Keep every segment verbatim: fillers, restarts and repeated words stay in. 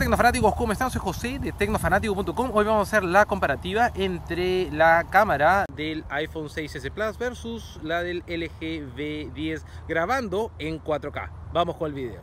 tecnofanáticos, ¿cómo están? Soy José de tecnofanático punto com. Hoy vamos a hacer la comparativa entre la cámara del iPhone seis ese Plus versus la del L G V diez grabando en cuatro K. Vamos con el video.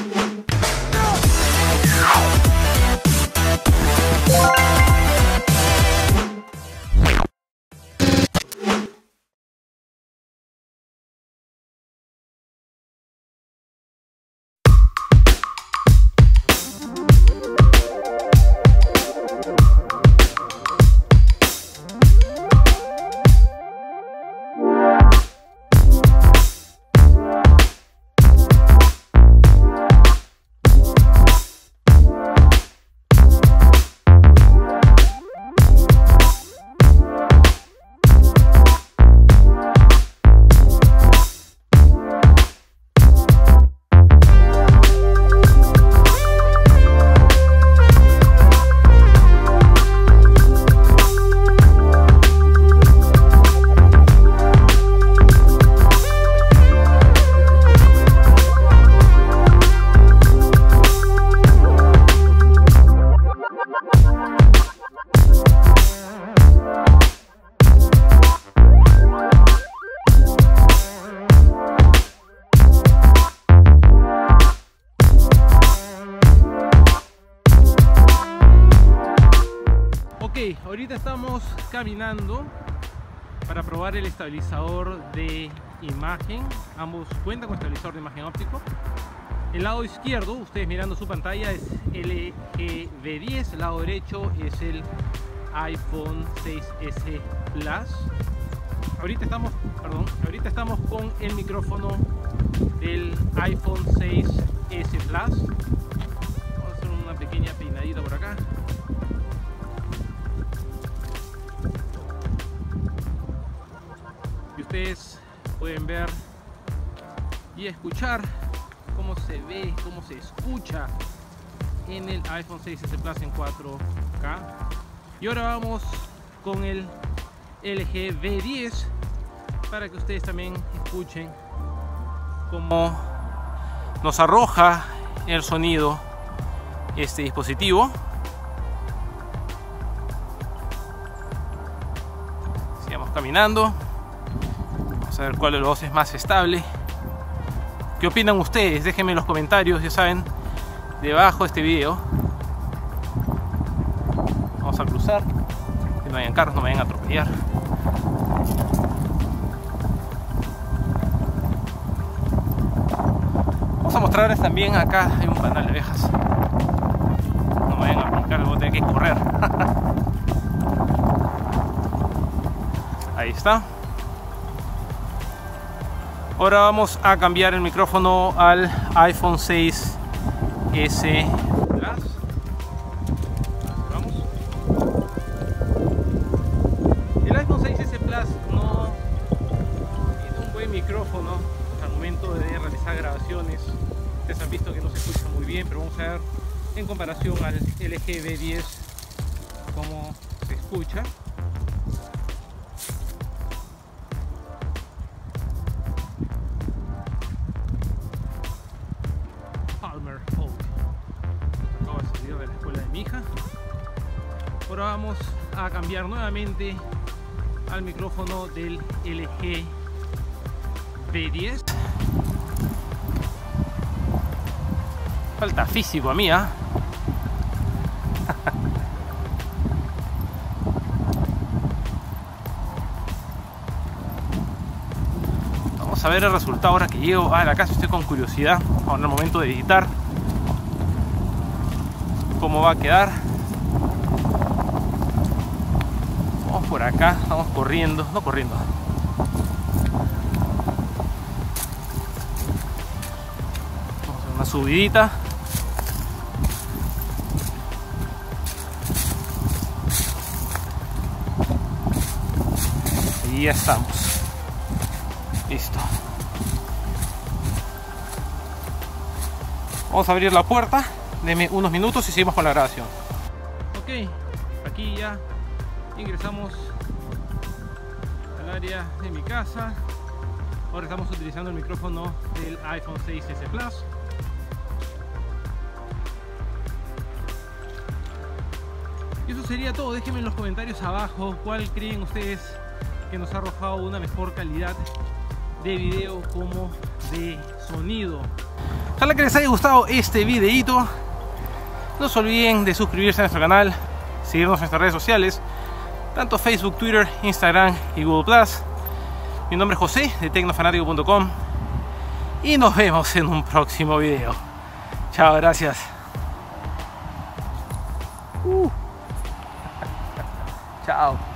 Ok, ahorita estamos caminando para probar el estabilizador de imagen. Ambos cuentan con estabilizador de imagen óptico. El lado izquierdo, ustedes mirando su pantalla, es L G V diez. El lado derecho es el iPhone seis ese Plus. Ahorita estamos, perdón, ahorita estamos con el micrófono del iPhone seis ese Plus. Vamos a hacer una pequeña peinadita por acá. Y ustedes pueden ver y escuchar cómo se ve, cómo se escucha en el iPhone seis ese Plus en cuatro K. Y ahora vamos con el L G V diez para que ustedes también escuchen cómo nos arroja el sonido este dispositivo. Sigamos caminando. Vamos a ver cuál de los dos es más estable. ¿Qué opinan ustedes? Déjenme en los comentarios, ya saben, debajo de este video. Vamos a cruzar, que no hayan carros, no me vayan a atropellar. Vamos a mostrarles también, acá hay un panal de abejas. No me vayan a brincar, voy a tener que correr. Ahí está. Ahora vamos a cambiar el micrófono al iPhone seis ese Plus. Vamos. El iPhone seis ese Plus no tiene un buen micrófono al momento de realizar grabaciones. Ustedes han visto que no se escucha muy bien, pero vamos a ver en comparación al L G V diez cómo se escucha. Acabo de salir de la escuela de mi hija. Ahora vamos a cambiar nuevamente al micrófono del L G V diez. Falta físico a mí, ¿eh? Vamos a ver el resultado ahora que llego a la casa. Estoy con curiosidad ahora en el momento de editar cómo va a quedar. Vamos por acá, vamos corriendo, no corriendo. Vamos a hacer una subidita. Y ya estamos. Listo. Vamos a abrir la puerta. Deme unos minutos y seguimos con la grabación. Ok, aquí ya ingresamos al área de mi casa. Ahora estamos utilizando el micrófono del iPhone seis ese Plus. eso sería todo. Déjenme en los comentarios abajo cuál creen ustedes que nos ha arrojado una mejor calidad de video como de sonido. Ojalá que les haya gustado este videito. No se olviden de suscribirse a nuestro canal, seguirnos en nuestras redes sociales, tanto Facebook, Twitter, Instagram y Google plus. Mi nombre es José de tecnofanático punto com y nos vemos en un próximo video. Chao, gracias. Uh. Chao.